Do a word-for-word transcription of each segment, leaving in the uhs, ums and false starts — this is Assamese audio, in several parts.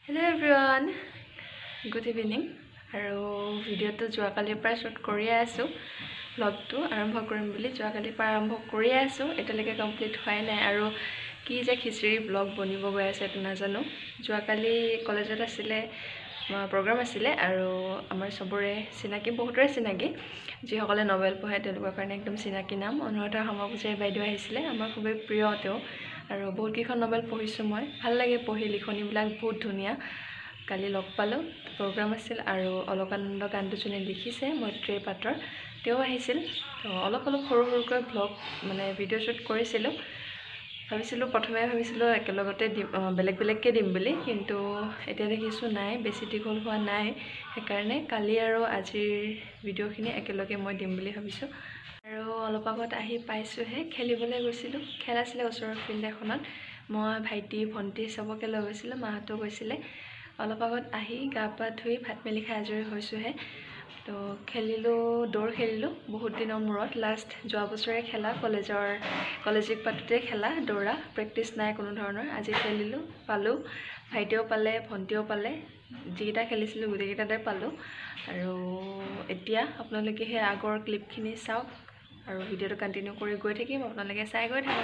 Hello everyone, good evening. আৰু ভিডিওটো যোৱাকালিৰ পৰা শ্বুট কৰি আছো ব্লগটো আৰম্ভ কৰিম বুলি যোৱাকালিৰ পৰা আৰম্ভ কৰি আছো এতিয়ালৈকে কমপ্লিট হোৱাই নাই আৰু কি যে খিচিৰি ব্লগ বনিব গৈ আছে এটা নাজানো যোৱাকালি কলেজত আছিলে প্ৰগ্ৰাম আছিলে আৰু আমাৰ সবৰে চিনাকি বহুতৰে চিনাকি যিসকলে নভেল পঢ়ে তেওঁলোকৰ কাৰণে একদম চিনাকি নাম অনুৰাধা সমপূজাৰী বাইদেউ আহিছিলে আমাৰ খুবেই প্ৰিয় তেওঁ আৰু বহুত কেইখন নভেল পঢ়িছো মই ভাল লাগে পঢ়ি লিখনিবিলাক বহুত ধুনীয়া কালি লগ পালো প্ৰগ্ৰাম আছিল আৰু অলকানন্দ গানটো যোনে লিখিছে মৈত্ৰী পাটৰ তেওঁ আহিছিল তো অলপ অলপ সৰু সৰুকৈ ব্লগ মানে ভিডিও শ্বুট কৰিছিলো ভাবিছিলো প্ৰথমে ভাবিছিলো একেলগতে বেলেগ বেলেগকে দিম বুলি কিন্তু এতিয়া দেখিছো নাই বেছি দীঘল হোৱা নাই সেইকাৰণে কালি আৰু আজিৰ ভিডিওখিনি একেলগে মই দিম বুলি ভাবিছো আৰু অলপ আগত আহি পাইছো হে খেলিবলৈ গৈছিলো খেল আছিলে ওচৰৰ ফিল্ড এখনত মই ভাইটি ভন্টি সবকে লৈ গৈছিলো মাহতো গৈছিলে অলপ আগত আহি গা পা ধুই ভাত মেলি খাই আজৰি হৈছো হে তো খেলিলো দৌৰ খেলিলো বহুত দিনৰ মূৰত লাষ্ট যোৱা বছৰে খেলা কলেজৰ কলেজিক পাততে খেলা দৌৰা প্ৰেক্টিছ নাই কোনো ধৰণৰ আজি খেলিলো পালো ভাইটিও পালে ভন্টিও পালে যিটা খেলিছিলো গুটেকিটাতে পালো আৰু এতিয়া আপোনালোকে হে আগৰ ক্লিপখিনি চাওক আৰু ভিডিওটো কন্টিনিউ কৰি গৈ থাকিম আপোনালোকে চাই গৈ থাকক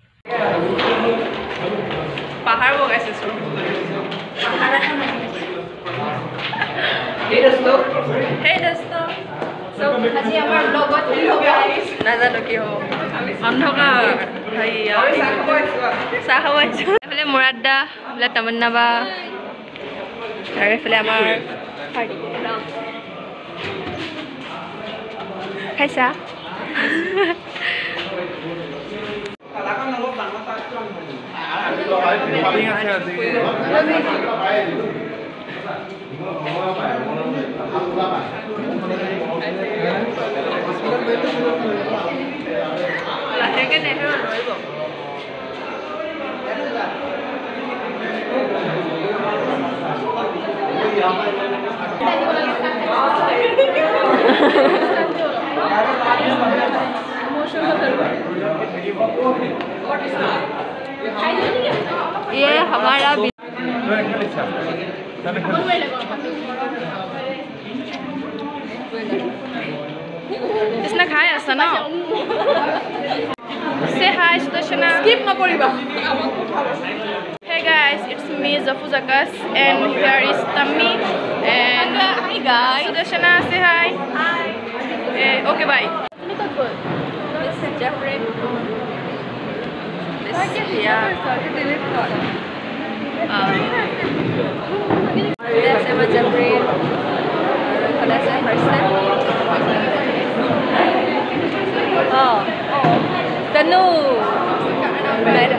পাহাৰ বগাইছে সব Hey dosto. Hey dosto. So আজি আমাৰ ব্লগত কি হ'ব গাইস নাজানো কি হ'ব অন্ধকাৰ ভাই চাহ খাইছো এফালে মুৰাদা এফালে তমন্না বা আৰু এফালে আমাৰ পাৰ্টি খাইছা লাহেকে নেহেৰ ৰইব ये हमारा इसने खाया ऐसा ना से हाय सुदर्शना स्किप ना करिबा Hey guys, it's me Zafu Zakas and here is Tammi and hi guys Sudarshana say hi hi eh, okay bye this is Jeffrey this yeah um that's Emma Jeffrey kalau saya first step oh Tanu beda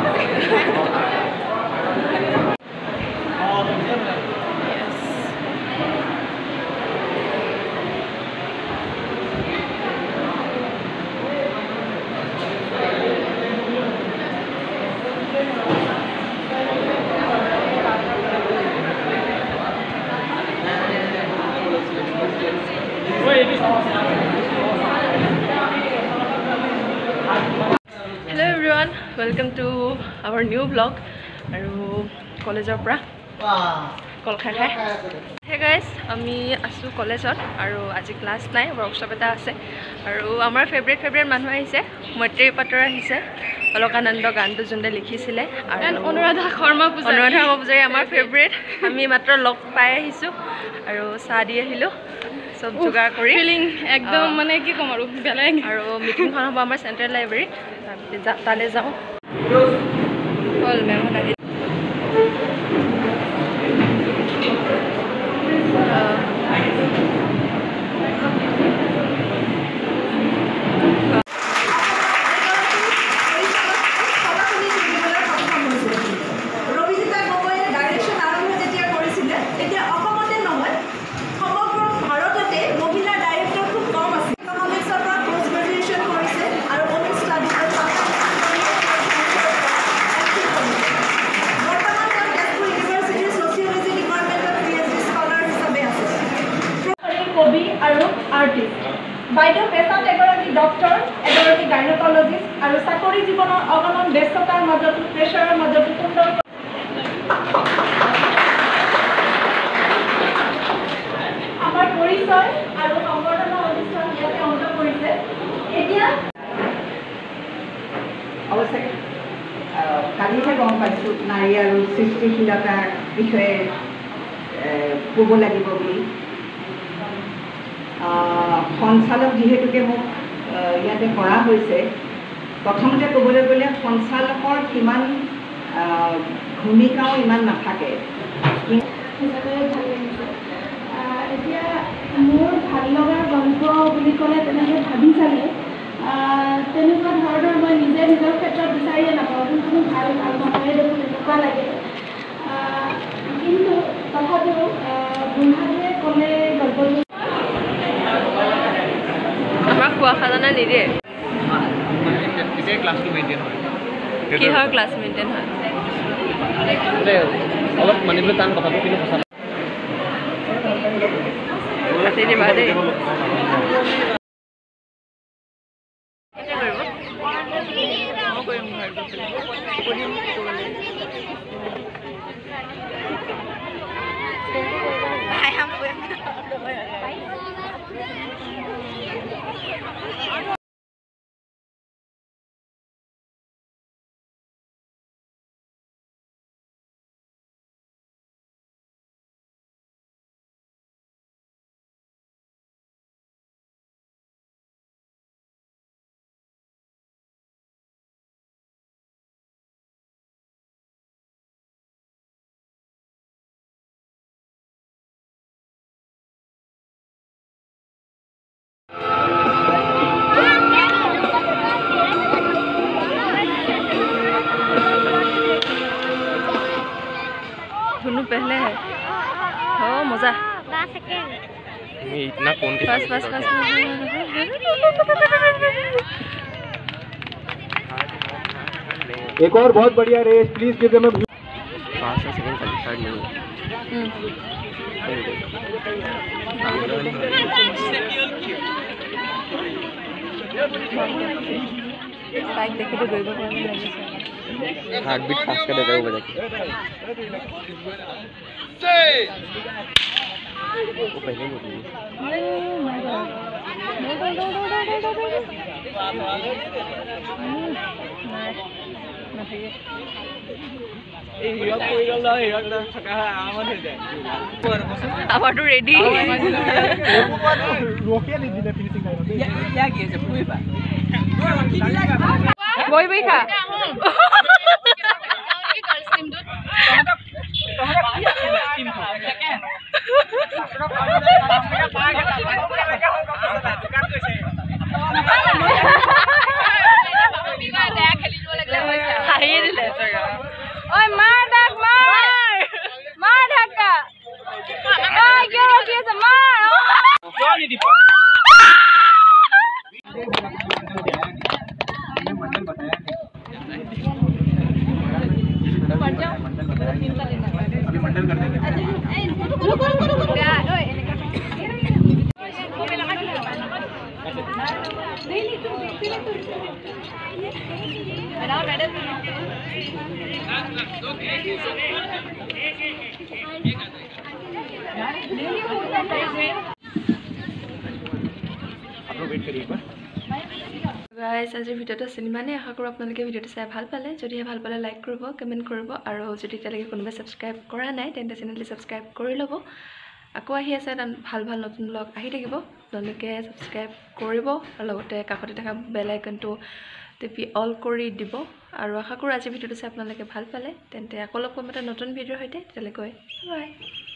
Hello everyone, welcome to our new vlog আৰু কলেজৰ পৰা কল খাই খাই Hey guys, আমি আছো কলেজত আৰু আজি ক্লাছ নাই ওয়াৰ্কশ্বপ এটা আছে আৰু আমাৰ ফেভাৰিট ফেভাৰিট মানুহ আহিছে মৈত্ৰী পাটৰ আহিছে অলকানন্দ গানটো যোনে লিখিছিলে আৰু অনুৰাধা শৰ্মা পূজাৰী অনুৰাধা শৰ্মা পূজাৰী আমাৰ ফেভাৰিট আমি মাত্ৰ লগ পাই আহিছো আৰু চাহ দি আহিলো সব যোগাৰ কৰি ফিলিং একদম মানে কি কম আৰু বেলেগ আৰু মিটিংখন হ'ব আমাৰ চেন্ট্ৰেল লাইব্ৰেৰী তালে যাওঁ কল মেমহত আহি artist. বাইদেউ পেছাত এগৰাকী ডক্টৰ, এগৰাকী গাইনোকলজিষ্ট আৰু চাকৰি জীৱনৰ অগণন ব্যস্ততাৰ মাজতো প্ৰেছাৰৰ মাজতো সুন্দৰ নাৰী আৰু সৃষ্টিশীলতাৰ বিষয়ে ক'ব লাগিব বুলি সঞ্চালক যিহেতুকে মোক ইয়াতে কৰা হৈছে প্ৰথমতে ক'বলৈ গ'লে সঞ্চালকৰ কিমান ভূমিকাও ইমান নাথাকে এতিয়া মোৰ ভাল লগা গল্প বুলি ক'লে তেনেকৈ ভাবি চালে তেনেকুৱা ধৰণৰ মই নিজে নিজৰ ক্ষেত্ৰত বিচাৰিয়ে নাপাওঁ কোনো ভাল ভাল নহয়ে দেখোন এনেকুৱা লাগে কিন্তু তথাপিও বুঢ়াটোৱে ক'লে গল্পটো আমাক খোৱা খাজানা নিদিয়ে কিহৰ ক্লাছ মেইনটেইন হয় অলপ মানিবলৈ টান কথাটো কিন্তু সঁচা কাটি দিবা দেই धुनु पहले है हो मजा इतना कौन बस बस बस एक और बहुत बढ़िया race please give them a पांच सेकंड का थर्ड नहीं बाइक देखि तो गइबो कोन लागिছে हार्ट बीट फास्ट कर देता है वो बजा के वो पहले ही होती है আমাৰটো ৰেডি বই বই খা Oi, mar dak mar! Mar dhaka! Oi, kya rokhi hai mar? Johnny di. अभी मंडल कर देंगे रुको रुको रुको ओए नहीं नहीं तुम देखते नहीं तुम मैडम मैडम आप लोग वेट करिए एक बार गाइस आज ভিডিওটা সিনেমানে আশা কৰো আপোনালোকে ভিডিওটো চাই ভাল পালে যদি ভাল পালে লাইক কৰিব কমেন্ট কৰিব আৰু যদি তেলেকে কোনোবা সাবস্ক্ৰাইব কৰা নাই তেন্তে চেনেলটো সাবস্ক্ৰাইব কৰি ল'ব আকৌ আহি আছে ভাল ভাল নতুন ব্লগ আহি থাকিব আপোনালোকে সাবস্ক্ৰাইব কৰিব আৰু লগতে কাষতে থকা বেল আইকনটো টিপি অল কৰি দিব আৰু আশা কৰো আজি ভিডিওটো চাই আপোনালোকে ভাল পালে তেন্তে আকৌ লগ পাম এটা নতুন ভিডিওৰ সৈতে তেলেকৈ বাই